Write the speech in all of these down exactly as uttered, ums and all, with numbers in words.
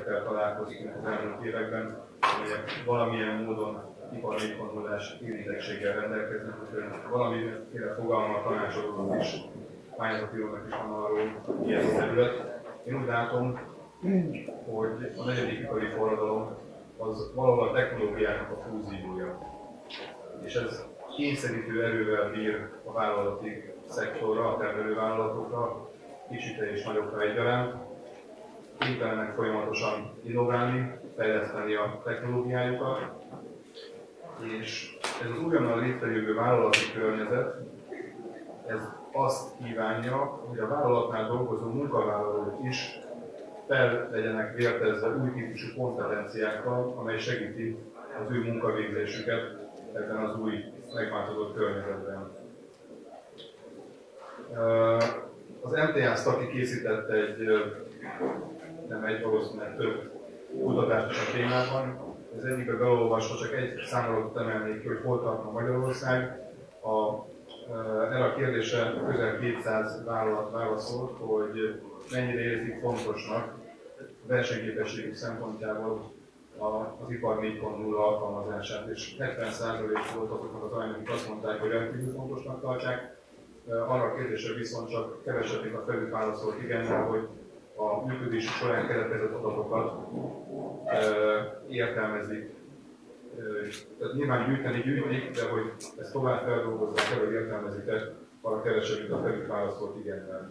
találkoztunk az elmúlt években, amelyek valamilyen módon ipar négy pont nullás érintettséggel rendelkeznek, úgyhogy valamiféle fogalmat tanácsolódunk is, pályázatírónak is van arról ilyen terület. Én úgy látom, hogy a negyedik ipari forradalom az valahol a technológiának a fúziója. És ez kényszerítő erővel bír a vállalati szektorra, a termelővállalatokra, kisikre és nagyokra egyaránt. Kénytelenek folyamatosan innoválni, fejleszteni a technológiájukat, és ez az újonnan létrejövő vállalati környezet, ez azt kívánja, hogy a vállalatnál dolgozó munkavállalók is fel legyenek vértezve új típusú kompetenciákkal, amely segíti az ő munkavégzésüket ebben az új megváltozott környezetben. Az em té á Szaki készített egy, nem egy, valószínűleg több kutatást a témában. Az egyikbe beolvasva csak egy számolatot emelnék ki, hogy hol tart Magyarország. A, erre a kérdésre közel kétszáz vállalat válaszolt, hogy mennyire érzik fontosnak a versenyképességük szempontjából az ipar négy pont nulla alkalmazását, és hetven százalék volt azoknak az arányok, akik azt mondták, hogy rendkívül fontosnak tartják. Arra a kérdésre viszont csak kevesebb, mint a felül válaszolt igennel, hogy a működési során keletkezett adatokat e, értelmezik. E, tehát nyilván gyűjteni gyűjtik, de hogy ezt tovább feldolgozzák el, hogy értelmezik-e, arra kevesebb, mint a felül válaszolt igennel.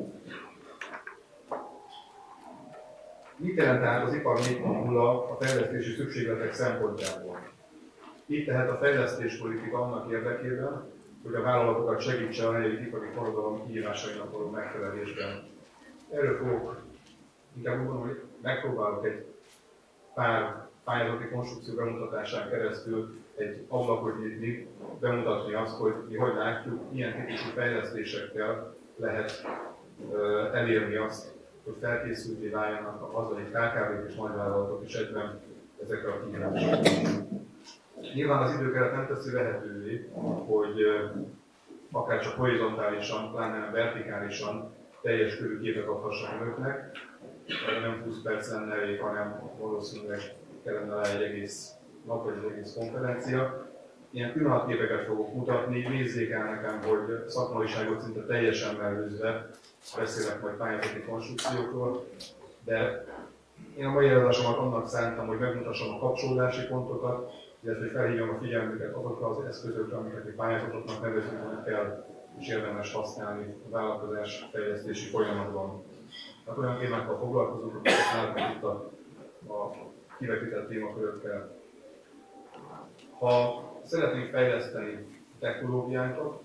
Mit jelent tehát az ipar négy pont nulla a fejlesztési szükségletek szempontjából? Itt tehet a fejlesztéspolitika annak érdekében, hogy a vállalatokat segítse a negyedik ipari forradalom kihívásainak való megfelelésben. Erről fogok inkább úgy mondani, hogy megpróbálok egy pár pályázati konstrukció bemutatásán keresztül egy ablakot nyitni, bemutatni azt, hogy mi hogy látjuk, milyen típusú fejlesztésekkel lehet uh, elérni azt, hogy felkészülté váljanak a hazai ká ká vé-k és nagyvállalatok is egyben ezekre a kihívásokra. Nyilván az időkeret nem teszi lehetővé, hogy akár csak horizontálisan, pláne nem vertikálisan teljes körű képet adhassak önöknek. Nem húsz perc lenne elég, hanem valószínűleg kellene rá egy egész nap vagy egy egész konferencia. Ilyen pillanatképeket fogok mutatni, nézzék el nekem, hogy szakmaiságot szinte teljesen mellőzve beszélek majd pályázati konstrukciókról, de én a mai előadásomat annak szántam, hogy megmutassam a kapcsolódási pontokat, illetve hogy felhívjam a figyelmüket azokra az eszközökre, amiket egy pályázatoknak nevezünk, hogy kell és érdemes használni a vállalkozás fejlesztési folyamatban. Hát olyan témákkal foglalkozunk, amiket látnak itt a, a kivetített témakörökkel. Ha szeretnénk fejleszteni technológiánkat,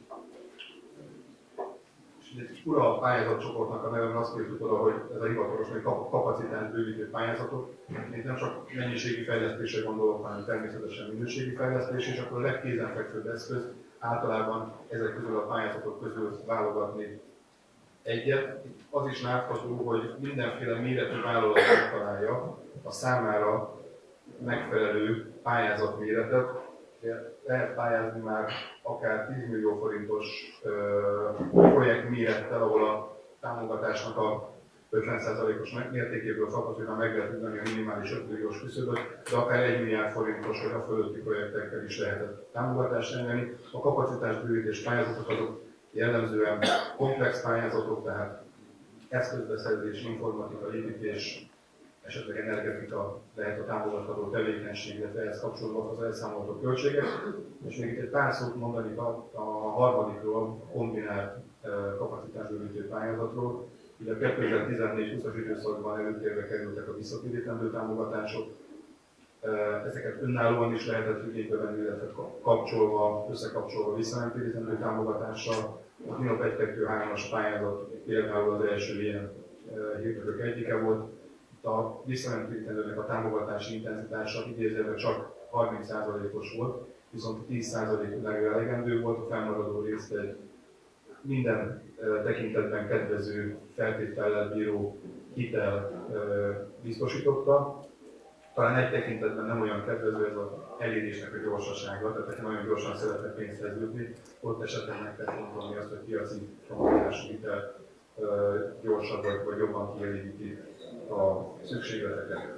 és egy ura a pályázatcsoportnak a nevem azt írtuk oda, hogy ez a hivatalos kapacitás bővítő pályázatok. Itt nem csak mennyiségi fejlesztésre gondolok, hanem természetesen minőségi fejlesztés, és akkor a legkézenfekvőbb eszköz általában ezek közül a pályázatok közül válogatni egyet. Az is látható, hogy mindenféle méretű vállalat megtalálja a számára megfelelő pályázatméretet. Lehet pályázni már akár tíz millió forintos projekt mérettel, ahol a támogatásnak a ötven százalékos mértékéből fakadóan meg lehet tudni a minimális öt milliós küszöböt, de akár egy milliárd forintos vagy a fölötti projektekkel is lehetett támogatást engedni. A kapacitás bővítés pályázatok azok jellemzően komplex pályázatok, tehát eszközbeszerzés, informatika, építés, esetleg energetika lehet a támogatható tevékenység, illetve ehhez kapcsolódva az elszámolható költségek. És még itt egy pár szót mondani a, a harmadikról, a kombinált e, kapacitásbővítő pályázatról. Ugye a kétezer-tizennégy-húszas időszakban előtérbe kerültek a visszatérítendő támogatások. E, ezeket önállóan is lehetett igénybe venni, illetve kapcsolva, összekapcsolva visszanemtérítendő támogatással. A Kinop egy kettő három-as pályázat például az első ilyen e, hirtetők egyike volt. A visszanemtérítendőnek a támogatási intenzitása idézőben csak harminc százalékos volt, viszont tíz százalék elegendő volt, a felmaradó részt egy minden tekintetben kedvező feltétellel bíró hitel biztosította. Talán egy tekintetben nem olyan kedvező ez az elérésnek a gyorsasága, tehát aki nagyon gyorsan szeretne pénzt szerződni, ott esetleg meg kell gondolni azt, hogy piaci támogatású hitel gyorsabb vagy jobban kielégíti a szükségleteket.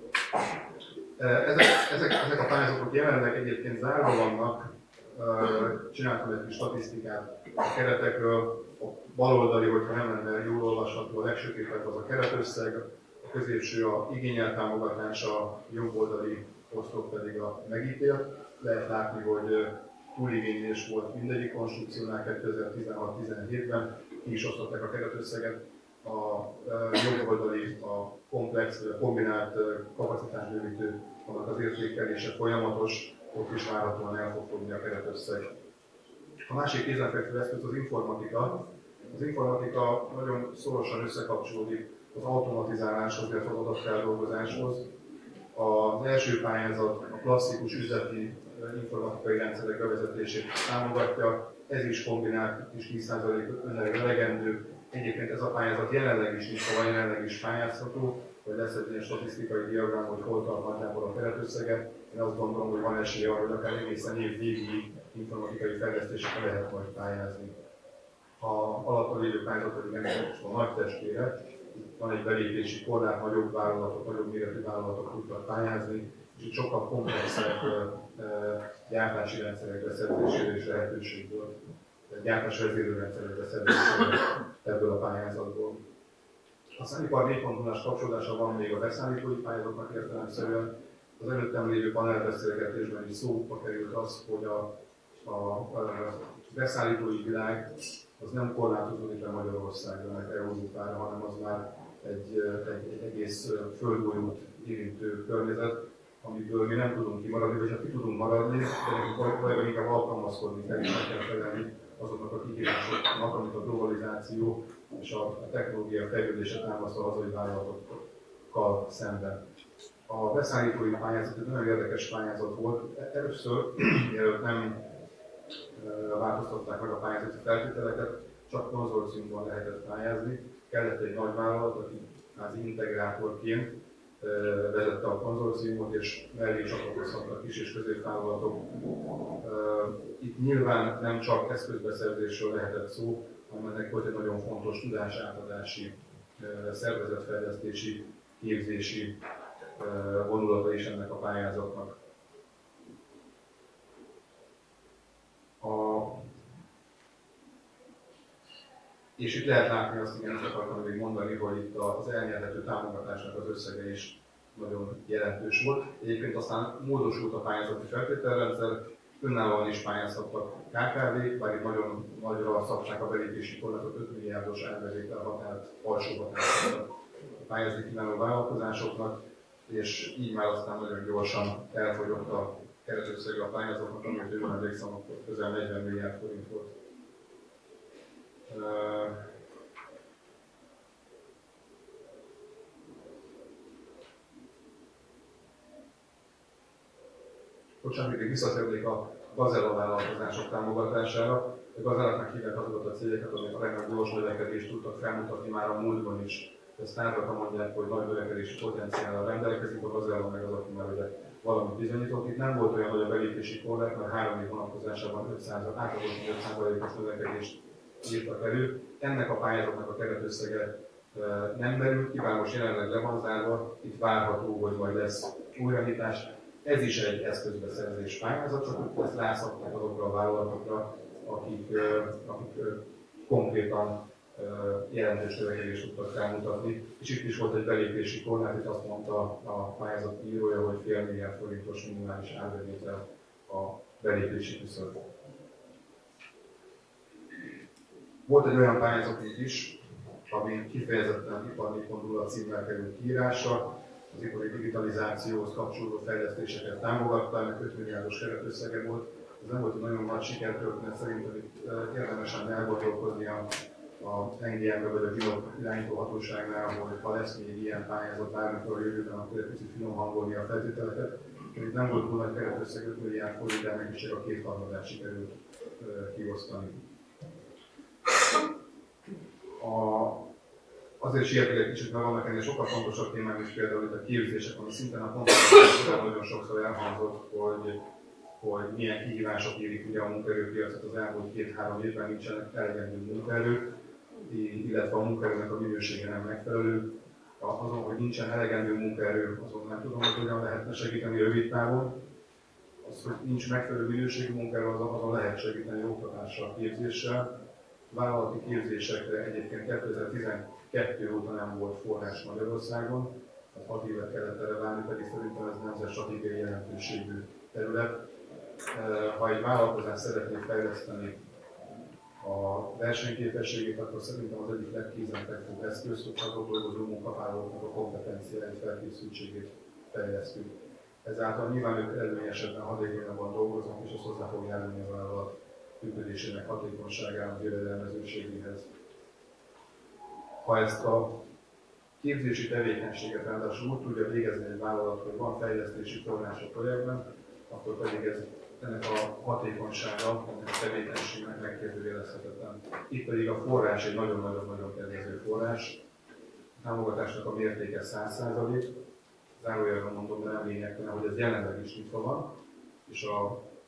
Ezek, ezek, ezek a pályázatok jelenleg egyébként zárva vannak, csináltam egy kis statisztikát a keretekről, a baloldali, hogyha nem lenne jól olvasható, a legsötétebb az a keretösszeg, a középső a igényelt támogatása, a jobb oldali oszlop pedig a megítélt. Lehet látni, hogy túligénylés volt mindegyik konstrukciónál kétezer-tizenhat tizenhétben, ki is osztották a keretösszeget. A jobb oldali, a komplex, vagy a kombinált kapacitásbővítő, annak az értékelése folyamatos, ott is várhatóan el fog fogni a keretösszeg. A másik kézenfekvő eszköz az informatika. Az informatika nagyon szorosan összekapcsolódik az automatizáláshoz, illetve az adatfeldolgozáshoz. Az első pályázat a klasszikus üzleti informatikai rendszerek bevezetését támogatja, ez is kombinált, is tíz százalék elegendő. Egyébként ez a pályázat jelenleg is nincs, vagy jelenleg is pályázható, vagy lesz egy ilyen statisztikai diagram, hogy hol tart nagyjából a keretösszeget. Én azt gondolom, hogy van esély arra, hogy akár egészen év végig informatikai fejlesztésekre lehet majd pályázni. Ha alatta lévő pályázat pedig ennek a nagy testvére, itt van egy belépési korlát, nagyobb vállalatok, nagyobb méretű vállalatok tudtak pályázni, és itt sokkal komplexebb gyártási rendszerek beszerzésére is lehetőség volt. Gyártás vezérőrendszerek beszerzésére ebből a pályázatból. A ipar négy pont nullás kapcsolódása van még a beszállítói pályázatnak értelemszerűen. Az előttem lévő panelbeszélgetésben is szóba került az, hogy a, a, a beszállítói világ az nem korlátozódik le Magyarországra, meg Európára, hanem az már egy, egy, egy egész földgolyót érintő környezet, amiből mi nem tudunk kimaradni, vagy ha ki tudunk maradni, de nekünk valójában inkább alkalmazkodni kell, és meg kell felelni azoknak a kihívásoknak, amit a globalizáció és a technológia fejlődése támaszt a hazai vállalatokkal szemben. A beszállítói pályázat egy nagyon érdekes pályázat volt. Először, mielőtt nem változtatták meg a pályázati feltételeket, csak konzorciumban lehetett pályázni. Kellett egy nagy vállalat, aki az integrátorként vezette a konzorciumot, és mellé csatlakozhattak kis és középvállalatok. Itt nyilván nem csak eszközbeszerzésről lehetett szó, hanem ennek volt egy nagyon fontos tudásátadási, szervezetfejlesztési, képzési vonulata is ennek a pályázatnak. A... És itt lehet látni azt, igen, azt akartam még mondani, hogy itt az elnyerhető támogatásnak az összege is nagyon jelentős volt. Egyébként aztán módosult a pályázati feltételrendszer, önállóan is pályázhattak ká ká vé-k, bár itt nagyon nagyra szabták a belépési korlátot, öt milliárdos árbevétel határt, alsó határt pályázni kívánó vállalkozásoknak, és így már aztán nagyon gyorsan elfogyott a keretösszege a pályázatnak, amit jól emlékszem, akkor közel negyven milliárd forint volt. Bocsánat, még visszatérnék a gazella vállalkozások támogatására. A gazelláknak hívják azokat a cégeket, amik a legnagyobb gyors növekedést tudtak felmutatni már a múltban is. Ezt tárgyakra mondják, hogy nagy növekedési potenciállal rendelkezik, a gazella meg az, aki már ugye valamit bizonyított. Itt nem volt olyan, hogy a belépési korlát, mert három év vonatkozásában átlagos öt százalékos növekedést írtak elő. Ennek a pályázatnak a keretösszege nem derült ki, bár most jelenleg le van zárva, itt várható, hogy majd lesz újranyitás. Ez is egy eszközbeszerzés pályázat, csak ezt rászabták azokra a vállalatokra, akik, akik konkrétan jelentős növekedést tudtak felmutatni. És itt is volt egy belépési korlát, itt azt mondta a pályázat írója, hogy fél milliárd forintos minimális árbevétel a belépési küszöb. Volt egy olyan pályázatunk is, ami kifejezetten ipar négy pont nulla címmel került kiírásra, az ipari digitalizációhoz kapcsolódó fejlesztéseket támogatta, ennek öt milliárdos keretösszege volt. Ez nem volt egy nagyon nagy sikertörténet, szerintem itt érdemesen elgondolkodni a, a en gé em-be vagy a Vilok irányító hatóságnál, hogy ha lesz még ilyen pályázat bármikor a jövőben, akkor egy picit finom hangolni a feltételeket. Itt nem volt túl nagy keretösszeg, öt milliárd forint, de meg is csak a kétharmadát sikerült kiosztani. A, azért sietek egy kicsit, mert vannak ennél sokkal fontosabb témák is, például itt a képzések, ami szinten a konferencián nagyon sokszor elhangzott, hogy, hogy milyen kihívások érik ugye a munkaerőpiacot az elmúlt két-három évben, nincsenek elegendő munkaerő, illetve a munkaerőnek a minősége nem megfelelő. azon, hogy nincsen elegendő munkaerő, azon nem tudom, hogy hogyan lehetne segíteni rövid távon. Az, hogy nincs megfelelő minőségű munkaerő, azon, azon lehet segíteni oktatással, képzéssel. Vállalati képzésekre egyébként kétezer-tizenkettő óta nem volt forrás Magyarországon, tehát hat évet kellett erre várni, pedig szerintem ez nemzet stratégiai jelentőségű terület. Ha egy vállalkozás szeretné fejleszteni a versenyképességét, akkor szerintem az egyik legkézenfekvőbb eszköz, hogy azok dolgozó munkavállalóknak a kompetenciáit, felkészültségét fejlesztünk. Ezáltal nyilván ők előnyesebben, hatékonyabban dolgoznak, és az hozzá fog járulni a vállalat működésének hatékonyságához, jövedelmezőségéhez. Ha ezt a képzési tevékenységet ráadásul úgy tudja végezni egy vállalat, hogy van fejlesztési forrás a projektben, akkor pedig ez ennek a hatékonysága, ennek a tevékenységnek megkérdőjelezhetetlen. Itt pedig a forrás egy nagyon-nagyon-nagyon kedvező forrás. A támogatásnak a mértéke száz százalék. Zárójelben mondom, de nem lényegtelen, hogy ez jelenleg is nyitva van, és a,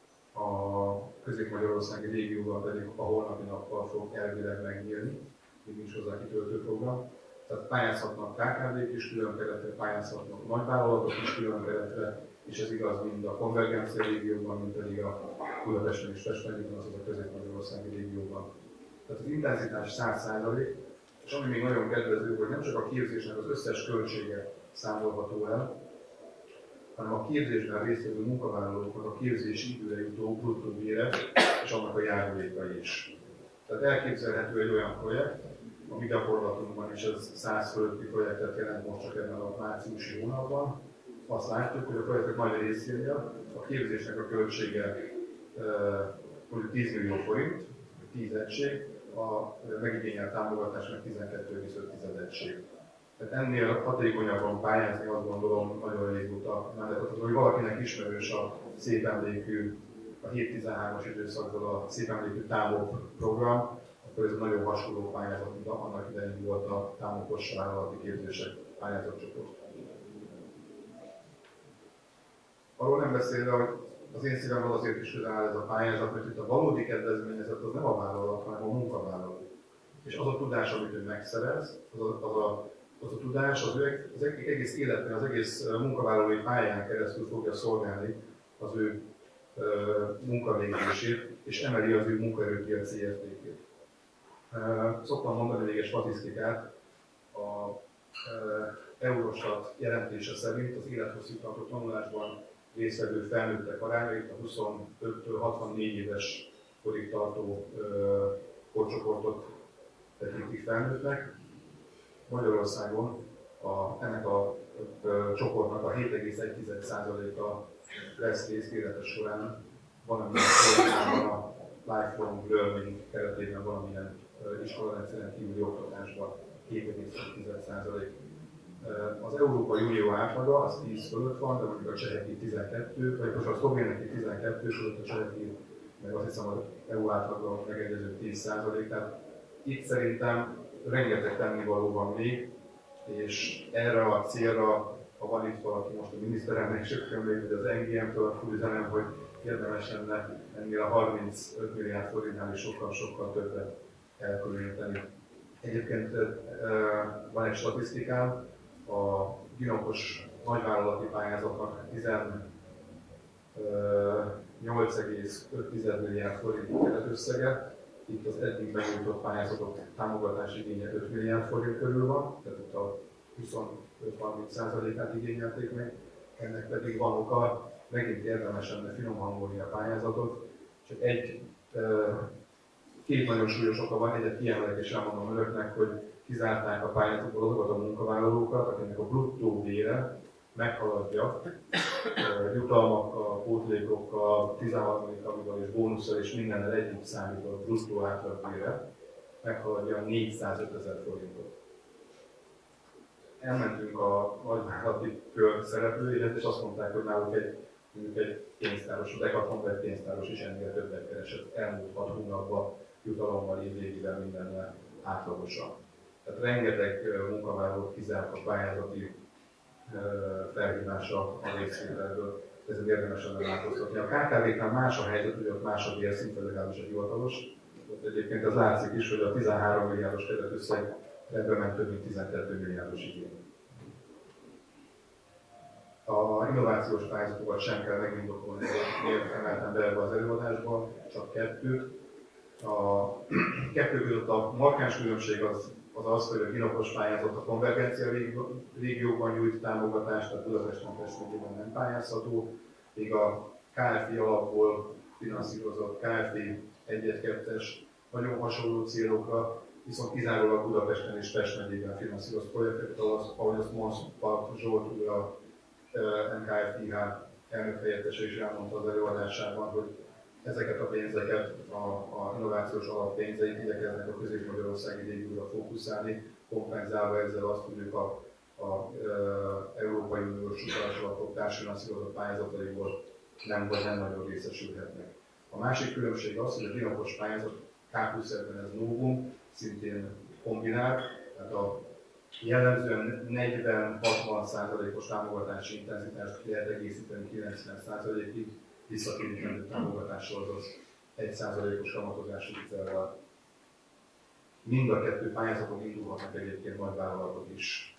a közép-magyarországi régióban pedig a holnapi nappal fog elvileg megnyílni, még nincs hozzá kitöltő program. Tehát pályázhatnak ká ká vé-k is külön keretre, pályázhatnak nagyvállalatok is külön keretre, és ez igaz mind a konvergencia régióban, mind pedig a Budapesten és Pesten, azaz a közép-magyarországi régióban. Tehát az intenzitás száz százalék, és ami még nagyon kedvező, hogy nem csak a képzésnek az összes költsége számolható el, hanem a képzésben résztvevő munkavállalóknak a képzési időre jutó bruttó bére és annak a járulékai is. Tehát elképzelhető egy olyan projekt, a mi gyakorlatunkban is ez száz fölötti projektet jelent most csak ebben a márciusi hónapban. Azt látjuk, hogy a projektek nagy részénél a képzésnek a költsége mondjuk tíz millió forint, tíz egység, a megigényelt támogatás meg tizenkettő egész öt egység. Tehát ennél hatékonyabban pályázni azt gondolom nagyon régóta nem lehet, hogy valakinek ismerős a szép emlékű, a hét tizenhármas időszakból a szép emlékű támok program, akkor ez nagyon hasonló pályázat, mint annak idején volt a támokos vállalati képzések pályázatcsoport. Arról nem beszélve, hogy az én szívemben azért is közel áll ez a pályázat, mert itt a valódi kedvezményezet az nem a vállalat, hanem a munkavállaló. És az a tudás, amit ő megszerez, az a, az a, az a tudás az, ő, az egész életben, az egész munkavállalói pályán keresztül fogja szolgálni az ő uh, munkavégzését, és emeli az ő munkaerőpiaci értékét. Uh, szoktam mondani még egy statisztikát, a uh, Eurostat jelentése szerint az élethosszig tartó tanulásban résztvevő felnőttek aránya itt a huszonöttől hatvannégy éves korig tartó uh, korcsoportot tekintik felnőttnek. Magyarországon a, ennek a uh, csoportnak a hét egész egy százaléka lesz részt élete során valamilyen formában a lifelong learning keretében valamilyen uh, iskolarendszeren kívüli oktatásban két egész egy százalék. Az Európai Unió átlaga az tíz fölött van, de mondjuk a cseheki tizenkettő, vagy most a szlovéneki tizenkettő fölött, a cseheki, meg azt hiszem az é u átlaga megegyező tíz százalék. Tehát itt szerintem rengeteg tennivaló van még, és erre a célra, ha van itt valaki most a miniszterelnök sökkön még, hogy az en gé em-től üzenem, hogy érdemes lenne ennél a harmincöt milliárd forintnál is sokkal-sokkal többet elkülöníteni. Egyébként van egy statisztikám, a ginokos nagyvállalati pályázatnak tizennyolc egész öt milliárd forint keretösszege. Itt az eddig benyújtott pályázatok támogatási igénye öt milliárd forint körül van, tehát itt a huszonöt-harminc százalékát igényelték meg. Ennek pedig van oka, megint érdemes lenne finom hangolni a pályázatot. Csak egy, két nagyon súlyos oka van, egyet kiemelek és elmondom önöknek, hogy kizárták a pályázatból azokat a munkavállalókat, akinek a bruttó bére meghaladja jutalmakkal, pótlékokkal, tizenharmadik havival és bónusszal és mindennel együtt számított bruttó átlagbére, meghaladja négyszázötezer forintot. Elmentünk a nagyvállalati kör szereplőihez, és azt mondták, hogy náluk egy, egy pénztáros, a Decathlon egy pénztáros is ennél többet keresett elmúlt hat hónapban jutalommal, évvégivel mindennel átlagosan. Tehát rengeteg munkavállalót kizárt a pályázati felhívása a részvételből, ezen érdemes lenne változtatni. A ká ká vé-knál más a helyzet, hogy ott más a bérszint, legalábbis a hivatalos. Ott egyébként az látszik is, hogy a tizenhárom milliárdos keretösszeg ebben ment több mint tizenkettő milliárdos igény. A innovációs pályázatokat sem kell megindokolni, miért emeltem be ebbe az előadásba, csak kettőt. A kettő között a markáns különbség az az, az hogy a kinokos pályázat a konvergencia régióban nyújt támogatást, tehát Budapesten Pest nem pályázható, míg a ká ef i alapból finanszírozott ká ef i egy-kettes nagyon hasonló célokra, viszont kizárólag Budapesten és Pest megyében finanszírozott projekteket, ahogy azt Monszpak Zsolt úr, a em ká ef i há elnök helyettese is elmondta az előadásában, hogy ezeket a pénzeket, a, a innovációs alappénzeit igyekeznek a közép-magyarországi régióra fókuszálni, kompenzálva ezzel azt, hogy ők a, a, a Európai Uniós utalási alapok társfinanszírozott pályázataiból nem vagy nem nagyon részesülhetnek. A másik különbség az, hogy a dinapos pályázat ká plusz-ben ez novum, szintén kombinált, tehát a jellemzően negyven-hatvan százalékos támogatási intenzitást lehet egészíteni kilencven százalékig, visszatérítendő támogatással, az egy százalékos kamatozású hitelvel. Mind a kettő pályázaton indulhatnak egyébként nagyvállalatok is.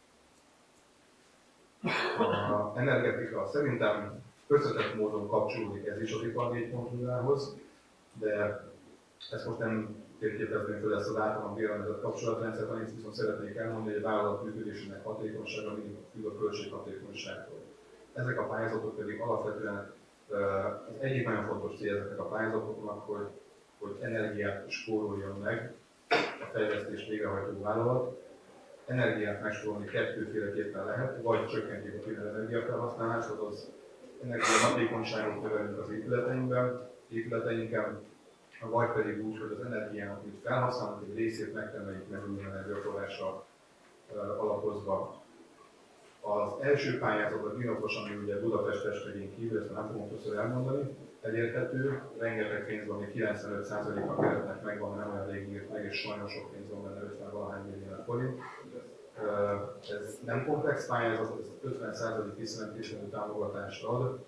A energetika szerintem összetett módon kapcsolódik ez is az ipar négy pont null-hoz, de ezt most nem térképezném fel ezt az általán vélemezett kapcsolatrendszert, annyit viszont szeretnék elmondani, hogy a vállalat működésének hatékonysága mindig függ a költséghatékonyságtól. Ezek a pályázatok pedig alapvetően az egyik nagyon fontos cél ezeknek a pályázatoknak, hogy, hogy energiát spóroljon meg a fejlesztés végrehajtó vállalat. Energiát megspórolni kettőféleképpen lehet, vagy csökkentjük a tűnő energiafelhasználást, az energiahatékonyságot növelünk az épületeinkben, épületeinken, vagy pedig úgy, hogy az energiának, amit felhasználunk, egy részét megtermeljük megújuló energiaforrással alapozva. Az első pályázat a Dinapos, ami ugye Budapest megyén kívül, ezt nem fogom többször elmondani, elérhető, rengeteg pénz van, még kilencvenöt százaléka keretnek megvan, nem olyan rég írt meg, és sajnos sok pénz van benne, ötven-valahány milliárd forint. Ez nem komplex pályázat, ez ötven százalék visszanemtérítendő támogatást ad.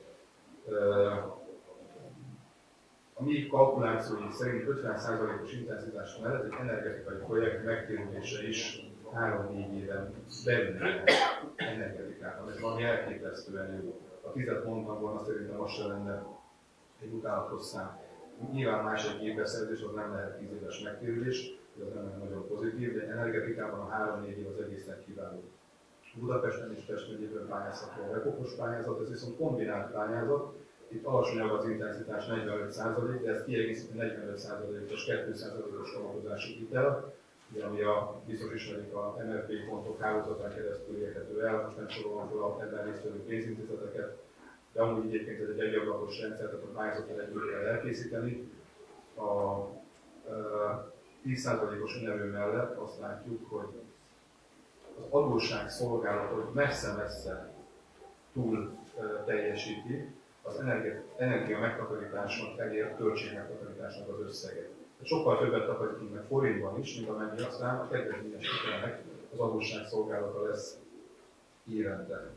A mi kalkulációink szerint ötven százalékos intenzitás mellett egy energetikai projekt megtérülése is három-négy éven belül energetikát, ami valami elképesztően jó. A tizet mondtam volna, szerintem az sem lenne egy utálatos szám. Nyilván más egy gépbeszerzés, az nem lehet tíz éves megtérülés, az nem nagyon pozitív, de energetikában a három-négy év az egészen kiváló. Budapesten és Pest megyében pályázható a repokos pályázat, ez viszont kombinált pályázat. Itt alacsonyabb az intenzitás negyvenöt százalék, de ez kiegészíti negyvenöt százalékos, két százalékos kamatozási hitel, ami a, biztos ismerik a em er pé pontok hálózatán keresztül érhető el, most nem sorolom fel a ebben résztvevő pénzintézeteket, de amúgy egyébként ez egy egyablakos rendszer, tehát a pályázatot együtt kell elkészíteni. A tíz százalékos önerő mellett azt látjuk, hogy az adósságszolgálatot messze-messze túl teljesíti az energia, energia megtakarításnak elért költségmegtakarításnak az összeget. Sokkal többet takarítunk meg forintban is, mint amennyi aztán a kedvezményes hitelnek az adósságszolgálata lesz évente.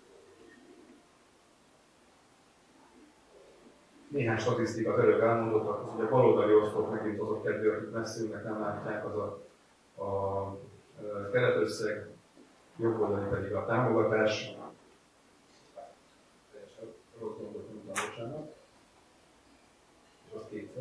Néhány statisztikát előbb elmondottak, az ugye a baloldali oszlop megint azok kedvé, akik messze ülnek, nem látják, az a, a keretösszeg, jobb oldali pedig a támogatás. Rossz gondot mondtam, bocsánat. És az kétszer.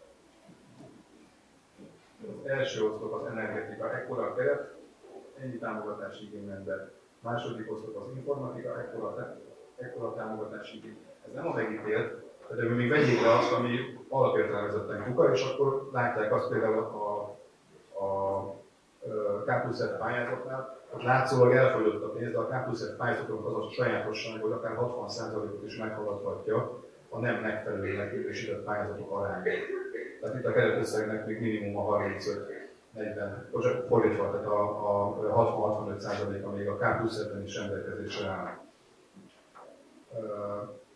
Az első oszlop az energetika, ekkora a keret, ennyi támogatási igény ember. Második oszlop az informatika, ekkora, ekkora támogatási igény. Ez nem a megítélt, de még vegyék le azt, ami alapértelmezetten kuka, és akkor látják azt például a, a ká plusz ef pályázatnál, hogy látszólag elfogyott a pénz, de a ká plusz ef pályázatoknak az a sajátosság, hogy akár hatvan százalékot is meghaladhatja a nem megfelelő megkérdésített pályázatok aránya. Tehát itt a keretösszegnek még minimum a harmincöt-negyven, fordítva, tehát a, a hatvan-hatvanöt százaléka még a ká plusz ef-ben is rendelkezésre áll.